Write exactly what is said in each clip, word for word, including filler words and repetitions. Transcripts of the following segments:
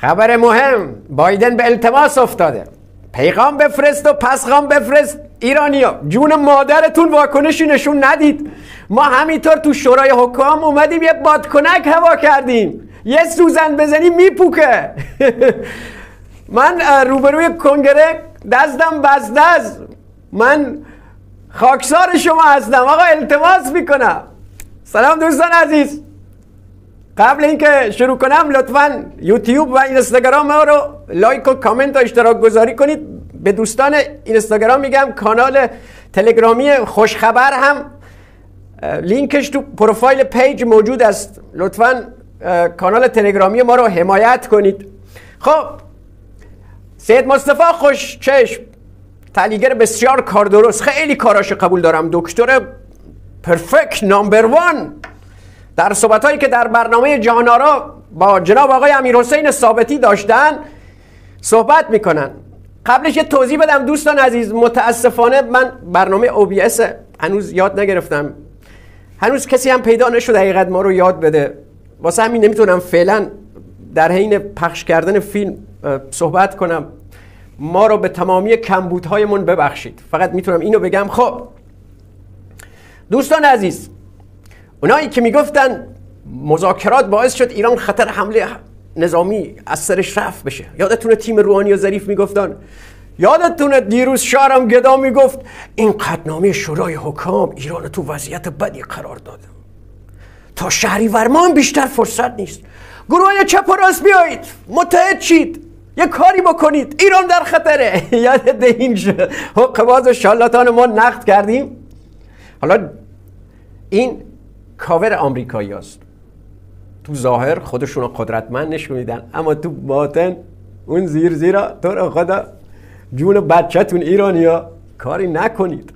خبر مهم، بایدن به التماس افتاده، پیغام بفرست و پسخام بفرست. ایرانیا جون مادرتون واکنشی نشون ندید. ما همینطور تو شورای حکام اومدیم یه بادکنک هوا کردیم، یه سوزن بزنی میپوکه. من روبروی کنگره دستم بسته است، من خاکسار شما هستم آقا، التماس میکنم. سلام دوستان عزیز، قبل اینکه شروع کنم لطفاً یوتیوب و اینستاگرام ما رو لایک و کامنت و اشتراک گذاری کنید. به دوستان اینستاگرام میگم کانال تلگرامی خوشخبر هم لینکش تو پروفایل پیج موجود است، لطفاً کانال تلگرامی ما رو حمایت کنید. خب سید مصطفی خوشچشم، تحلیلگر بسیار کار درست، خیلی کاراشو قبول دارم، دکتر پرفکت نامبر وان، در صحبت‌هایی که در برنامه جهان آرا با جناب آقای امیرحسین ثابتی داشتن صحبت میکنن. قبلش یه توضیح بدم دوستان عزیز، متاسفانه من برنامه او بی اس هنوز یاد نگرفتم، هنوز کسی هم پیدا نشد حقیقت ما رو یاد بده، واسه همین نمیتونم فعلا در حین پخش کردن فیلم صحبت کنم. ما رو به تمامی کمبودهایمون ببخشید، فقط میتونم اینو بگم. خب دوستان عزیز، اونایی که میگفتن مذاکرات باعث شد ایران خطر حمله نظامی از سرش رفت بشه، یادتونه تیم روحانی و ظریف میگفتن، یادتونه دیروز شهرام گدا میگفت این قطعنامه شورای حکام ایران تو وضعیت بدی قرار داده، تا شهریور ما هم بیشتر فرصت نیست، گروه چپ و راست بیایید متحد شید یه کاری بکنید، ایران در خطره. یادت این حقه‌باز و شالاتان ما نقد کردیم. حالا این کاور آمریکایی است، تو ظاهر خودشون رو قدرتمند نشون میدن، اما تو باطن اون زیر زیرا تو رو خدا جون بچه‌تون ایرانیا کاری نکنید.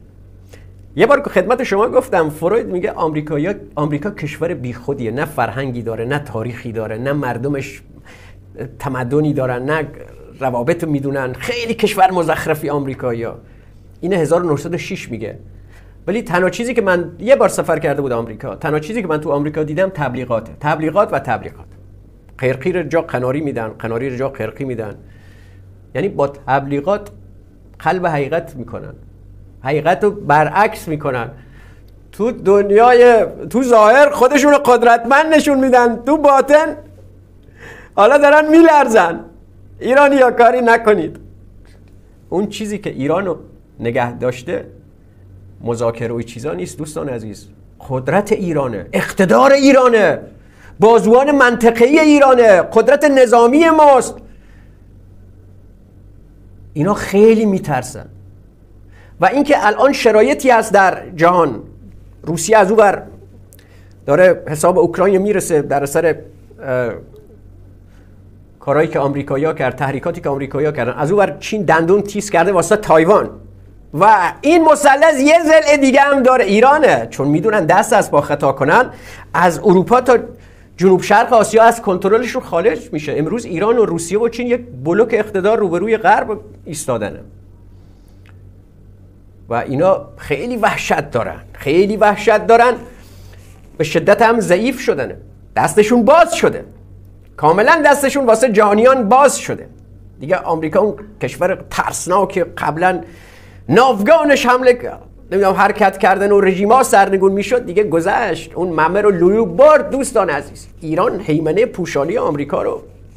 یه بار که خدمت شما گفتم فروید میگه آمریکایا آمریکا کشور بیخودیه، نه فرهنگی داره، نه تاریخی داره، نه مردمش تمدنی دارن، نه روابط میدونن، خیلی کشور مزخرفی آمریکایا. این هزار و نهصد و شش میگه. ولی تنها چیزی که من یه بار سفر کرده بود آمریکا، تنها چیزی که من تو آمریکا دیدم تبلیغاته، تبلیغات و تبلیغات. قرقی رو جا قناری میدن، قناری رو جا قرقی میدن، یعنی با تبلیغات قلب حقیقت میکنن، حقیقت رو برعکس میکنن. تو دنیای تو ظاهر خودشون رو قدرتمند نشون میدن، تو باطن حالا دارن میلرزن. ایرانی ها کاری نکنید. اون چیزی که ایران رو نگه داشته مذاکره و چیزا نیست دوستان عزیز، قدرت ایرانه، اقتدار ایرانه، بازوان منطقه‌ای ایرانه، قدرت نظامی ماست. اینا خیلی میترسن. و اینکه الان شرایطی هست در جهان، روسیه از اون ور داره حساب اوکراین میرسه در اثر کارهایی که آمریکایی‌ها کرد، تحریکاتی که آمریکایی‌ها کردن، از اون ور چین دندون تیز کرده واسه تایوان، و این مثلث یه ضلع دیگه هم داره، ایرانه، چون میدونن دست از پا خطا کنن از اروپا تا جنوب شرق آسیا از کنترلشون خارج میشه. امروز ایران و روسیه و چین یک بلوک اقتدار روبروی غرب ایستادنه و اینا خیلی وحشت دارن، خیلی وحشت دارن، به شدت هم ضعیف شدنه، دستشون باز شده، کاملا دستشون واسه جهانیان باز شده دیگه. آمریکا اون کشور ترسناک که قبلا ناوگانش حمله نمیدونم حرکت کردن و رژیما سرنگون میشد دیگه گذشت، اون ممه رو لولو برد. دوستان عزیز، ایران هیمنه پوشالی آمریکا رو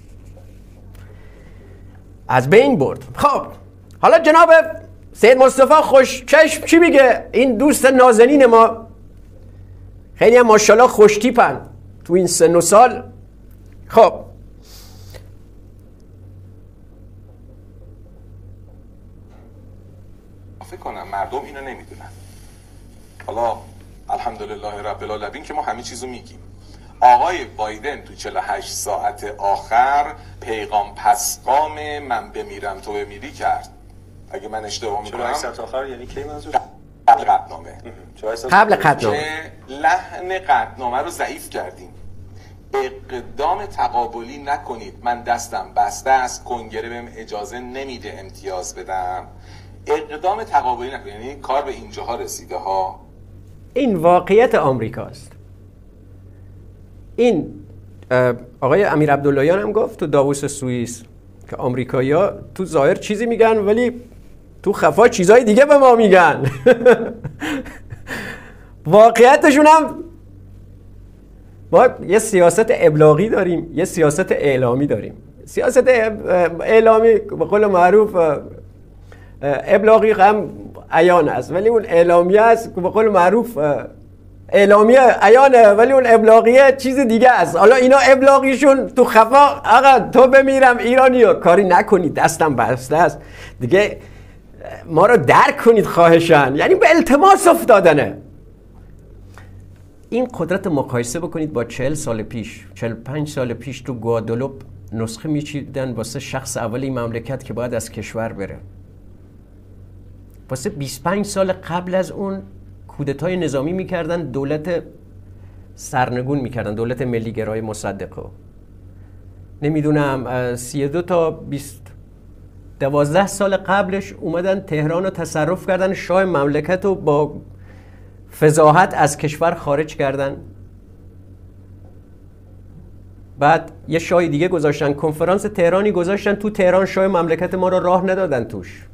از بین برد. خب حالا جناب سید مصطفی خوشچشم چی میگه؟ این دوست نازنین ما خیلی هم ماشاءالله خوش تیپن تو این سن و سال. خب فکر کنم مردم اینو نمیدونن. حالا الحمدلله رب العالمین که ما همه چیزو میگیم. آقای بایدن تو چهل و هشت ساعت آخر پیغام پسقام من بمیرم تو بمیری کرد. اگه من اشتباه میکنم چهل و هشت ساعت آخر یعنی کی منظور؟ قبل قطعنامه. قبل قطعنامه که لحن قطعنامه رو ضعیف کردیم. اقدام تقابلی نکنید، من دستم بسته است، کنگره بهم اجازه نمیده امتیاز بدم. اقدام تقابلی نکنید، یعنی کار به اینجاها رسیده ها. این واقعیت آمریکاست. این آقای امیر عبداللهیان هم گفت تو داووس سوئیس که آمریکایی‌ها تو ظاهر چیزی میگن ولی تو خفا چیزای دیگه به ما میگن. واقعیتشون هم ما یه سیاست ابلاغی داریم، یه سیاست اعلامی داریم. سیاست اعلامی به قول معروف ابلاغی هم عیان است، ولی اون اعلامی است که به قول معروف اعلامیه عیانه ولی اون ابلاغیه چیز دیگه است. حالا اینا ابلاغیشون تو خفا آقا تو بمیرم ایرانیو کاری نکنید دستم بسته است دیگه، ما رو درک کنید خواهشن، یعنی به التماس افتادنه. این قدرت مقایسه بکنید با چهل سال پیش، چهل و پنج سال پیش تو گوادلوپ نسخه میچیدن واسه شخص اول این مملکت که باید از کشور بره. واسه بیست و پنج سال قبل از اون کودتای نظامی میکردن، دولت سرنگون میکردن، دولت ملیگرای مصدقه. نمیدونم سی و دو تا بیست دوازده سال قبلش اومدن تهران رو تصرف کردن، شاه مملکت رو با فضاحت از کشور خارج کردن. بعد یه شاه دیگه گذاشتن، کنفرانس تهرانی گذاشتن تو تهران، شاه مملکت ما رو راه ندادن توش.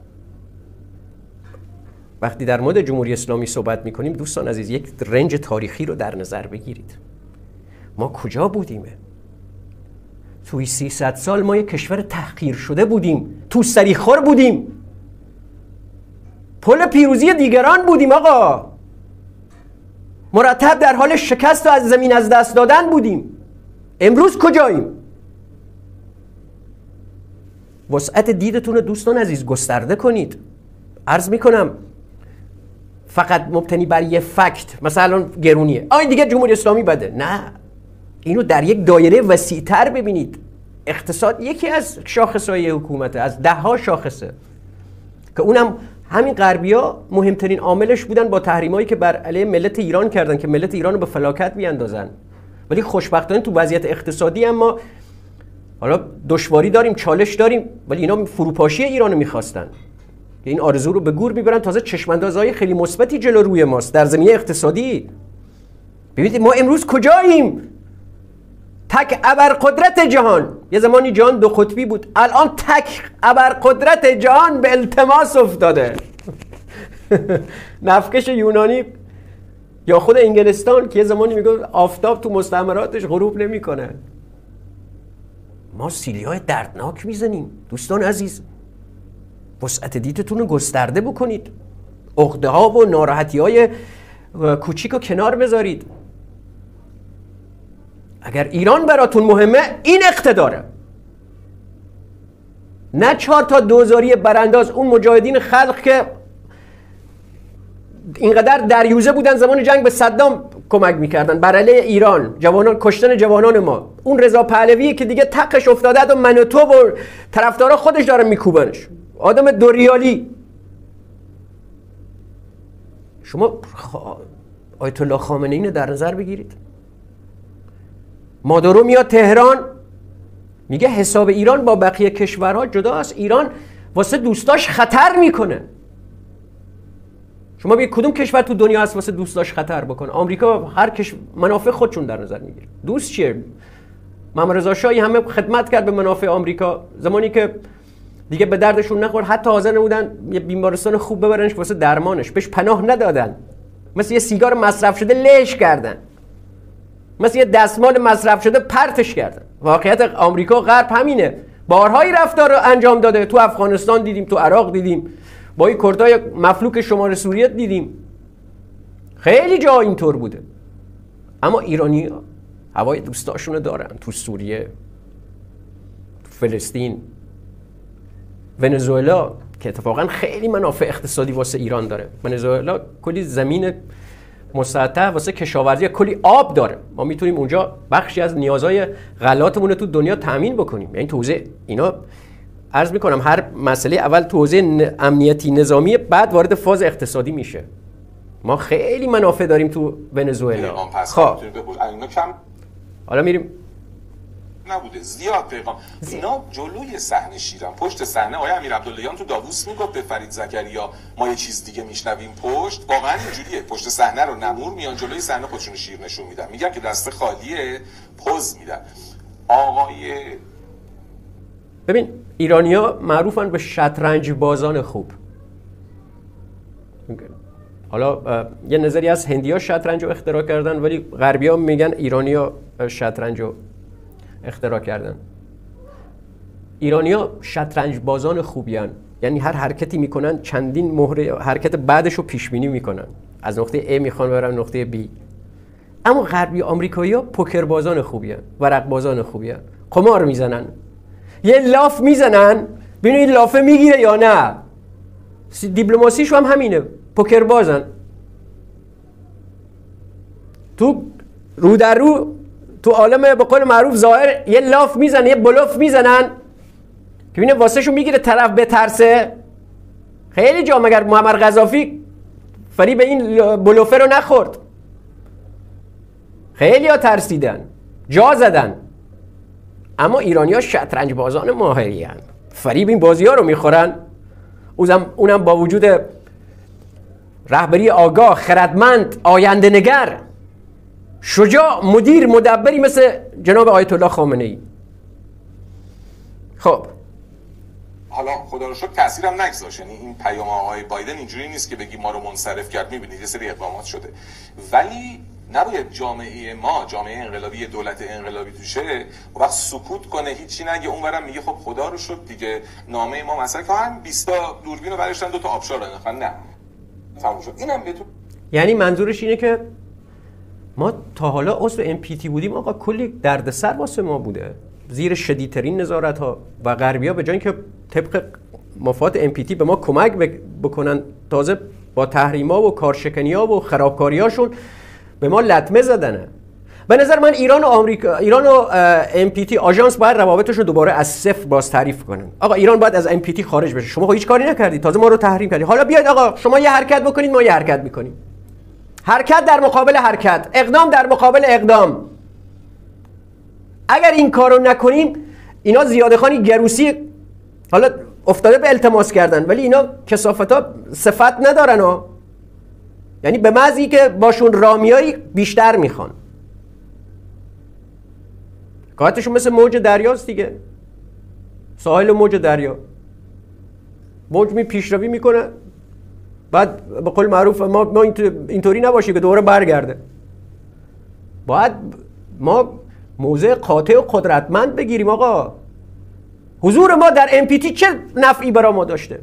وقتی در مورد جمهوری اسلامی صحبت میکنیم دوستان عزیز، یک رنج تاریخی رو در نظر بگیرید. ما کجا بودیم؟ توی سیصد سال ما یک کشور تحقیر شده بودیم، تو سریخور بودیم، پل پیروزی دیگران بودیم آقا، مرتب در حال شکست و از زمین از دست دادن بودیم. امروز کجاییم؟ وسعت دیدتون رو دوستان عزیز گسترده کنید. عرض میکنم فقط مبتنی بر یه فکت، مثلا گرونیه آین دیگه جمهوری اسلامی بده، نه، اینو در یک دایره وسیع‌تر ببینید. اقتصاد یکی از شاخصهای حکومته، از ده ها شاخصه که اونم همین غربی‌ها مهمترین عاملش بودن با تحریمایی که بر علیه ملت ایران کردن که ملت ایران رو به فلاکت بیاندازن. ولی خوشبختانه تو وضعیت اقتصادی هم ما حالا دشواری داریم، چالش داریم، ولی اینا فروپاشی ایران رو می‌خواستن. این آرزو رو به گور میبرن، تازه چشم‌اندازهای خیلی مثبتی جلو روی ماست در زمینه اقتصادی. ببینید ما امروز کجاییم؟ تک ابرقدرت جهان، یه زمانی جهان دو قطبی بود، الان تک ابرقدرت جهان به التماس افتاده. نفکش یونانی یا خود انگلستان که یه زمانی میگه آفتاب تو مستعمراتش غروب نمیکنه. ما سیلیای دردناک میزنیم دوستان عزیز. وسعت دیدتون رو گسترده بکنید، عقده ها و ناراحتی های کوچیک رو کنار بذارید. اگر ایران براتون مهمه این اقتداره، نه چهار تا دوزاری برانداز، اون مجاهدین خلق که اینقدر دریوزه بودن زمان جنگ به صدام کمک میکردن بر علیه ایران، جوانان، کشتن جوانان ما. اون رضا پهلوی که دیگه تقش افتاده و من و تو و طرفدارا خودش داره میکوبنش، آدم دوریالی. شما آیت الله خامنه‌ای رو در نظر بگیرید. مادورو میاد تهران میگه حساب ایران با بقیه کشورها جدا است، ایران واسه دوستاش خطر میکنه. شما بگید کدوم کشور تو دنیا هست واسه دوستاش خطر بکنه؟ آمریکا هر کشور منافع خودشون در نظر میگیره. دوست چیه؟ محمد رضا شاهی همه خدمت کرد به منافع آمریکا، زمانی که دیگه به دردشون نخورد حتی حاضر نبودن یه بیمارستان خوب ببرنش واسه درمانش، بهش پناه ندادن، مثل یه سیگار مصرف شده لهش کردن، مثل یه دستمال مصرف شده پرتش کردن. واقعیت آمریکا و غرب همینه، بارهایی رفتار رو انجام داده، تو افغانستان دیدیم، تو عراق دیدیم، با این کردای مفلوک شمال سوریه دیدیم، خیلی جا اینطور بوده. اما ایرانی ها هوای دوستاشونو دارن، تو سوریه، تو فلسطین، ونزوئلا که اتفاقا خیلی منافع اقتصادی واسه ایران داره. ونزوئلا کلی زمین مسطح واسه کشاورزی، کلی آب داره، ما میتونیم اونجا بخشی از نیازهای غلاتمون رو تو دنیا تامین بکنیم. یعنی تو حوزه اینا عرض میکنم هر مسئله اول تو حوزه امنیتی نظامی، بعد وارد فاز اقتصادی میشه. ما خیلی منافع داریم تو ونزوئلا. خب حالا میریم نبوده، زیاد پیغام اینا جلوی صحنه شیرن، پشت صحنه آقای امیر عبداللهیان تو داووس میگفت به فرید زکریا ما یه چیز دیگه میشنویم پشت، واقعا اینجوریه، پشت صحنه رو نمور میان، جلوی صحنه خودشون شیر نشون میدن، میگن که دست خالیه پوز میدن. آقای ببین ایرانیا معروفن به شطرنج بازان خوب. حالا یه نظری از هندی‌ها شطرنج رو اختراع کردن، ولی غربی‌ها میگن ایرانی‌ها شطرنج رو اختراع کردن. ایرانی‌ها شطرنج بازان خوبیان، یعنی هر حرکتی میکنن چندین مهره حرکت بعدش رو پیش بینی میکنن، از نقطه A میخوان برن نقطه B. اما غربی آمریکایی‌ها پوکر بازان خوبیان، ورق بازان خوبیان، قمار میزنن، یه لاف میزنن ببینید این لافه میگیره یا نه. دیپلماسیش هم همینه، پوکر بازن، تو رو در رو تو عالم به قول معروف ظاهر یه لاف میزنن، یه بلوف میزنن که ببینه واسه شو میگیره طرف بترسه. خیلی جا مگر معمر قذافی فریب این بلوفه رو نخورد، خیلی ها ترسیدن جا زدن. اما ایرانی ها شطرنج بازان ماهری هن، فریب این بازی ها رو میخورن. اونم با وجود رهبری آگاه، خردمند، آینده نگر، شجاع، مدیر، مدبری مثل جناب آیت الله خامنه ای. خب حالا خدا رو شکر تاثیرم نگذاشت، یعنی این پیام آقای بایدن اینجوری نیست که بگی ما رو منصرف کرد، میبینید یه سری اقدامات شده، ولی نباید جامعه ما، جامعه انقلابی، دولت انقلابی توشه و وقت سکوت کنه، هیچی نگه، اونورم میگه خب خدا رو شکر دیگه نامه ما مثلا که هم بیست تا دوربین رو برشتن دو تا آبشار انداختن، نه تموم شد. اینم بهتون یعنی منظورش اینه که ما تا حالا عضو ام پی تی بودیم آقا، کلی دردسر واسه ما بوده، زیر شدیدترین نظارت ها، و غربی‌ها به جای اینکه طبق مفاد ام پی تی به ما کمک بکنن، تازه با تحریم‌ها و کارشکنی‌ها و خرابکاری‌هاشون به ما لطمه زدنه. به نظر من ایران و آمریکا، ایران و ام پی تی آژانس باید روابطش رو دوباره از صفر باز تعریف کنن. آقا ایران باید از ام پی تی خارج بشه، شما خب هیچ کاری نکردید، تازه ما رو تحریم کردید، حالا بیاید آقا شما یه حرکت بکنید ما یه حرکت میکنیم. حرکت در مقابل حرکت، اقدام در مقابل اقدام. اگر این کارو نکنیم، اینا زیادخانی گروسی حالا افتاده به التماس کردن، ولی اینا کثافت‌ها صفت ندارن ها، یعنی به محضی که باشون رامیایی بیشتر میخوان. کارتشون مثل موج دریاست دیگه، ساحل موج دریا، موج می پیشروی میکنه، بعد به قول معروف ما, ما اینطوری نباشیم که دوباره برگرده. باید ما موضع قاطع و قدرتمند بگیریم. آقا حضور ما در ام پی تی چه نفعی برای ما داشته؟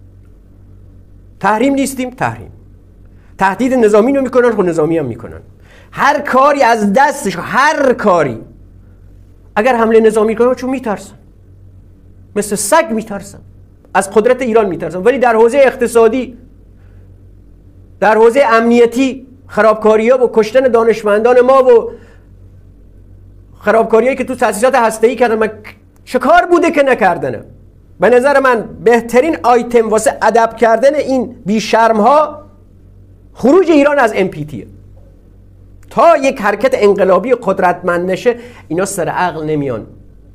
تحریم نیستیم، تحریم. تهدید نظامی رو میکنن، خود نظامی هم میکنن. هر کاری از دستش، هر کاری اگر حمله نظامی کنن چون میترسن، مثل سگ میترسن، از قدرت ایران میترسن. ولی در حوزه اقتصادی، در حوزه امنیتی، خرابکاری‌ها و کشتن دانشمندان ما و خرابکاریایی که تو تأسیسات هسته‌ای کردن، من چه کار بوده که نکردنه؟ به نظر من بهترین آیتم واسه ادب کردن این بیشرم‌ها خروج ایران از ام پی تی. تا یک حرکت انقلابی قدرتمند نشه اینا سر عقل نمیان.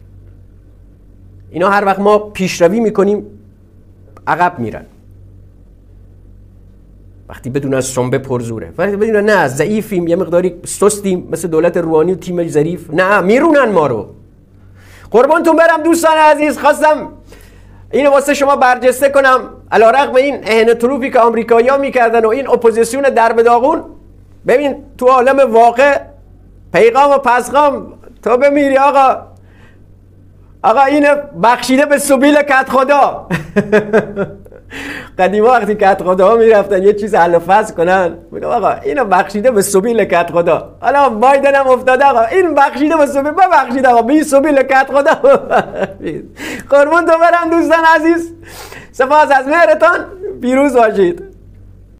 اینا هر وقت ما پیشروی میکنیم عقب میرن، وقتی بدون از سنبه پرزوره، وقتی بدون نه ضعیفیم، یه مقداری سستیم مثل دولت روحانی و تیم ظریف، نه میرونن ما رو. قربانتون برم دوستان عزیز، خواستم اینو واسه شما برجسته کنم. علیرغم این اهن تروپی که آمریکایی‌ها میکردن و این اپوزیسیون درب داغون، ببین تو عالم واقع پیغام و پسغام تو بمیری آقا. آقا این بخشیده به سبیل کت خدا. قدیما وقتی کت خدا ها میرفتن یه چیز حل و فصل کنن، میگم آقا اینو بخشیده به سبیل کت خدا. حالا بایدن هم افتاده آقا این بخشیده به سبیل، ببخشید آقا به سبیل کت خدا. قربون تو برم دوستان عزیز، سپاس از مهرتان، پیروز باشید.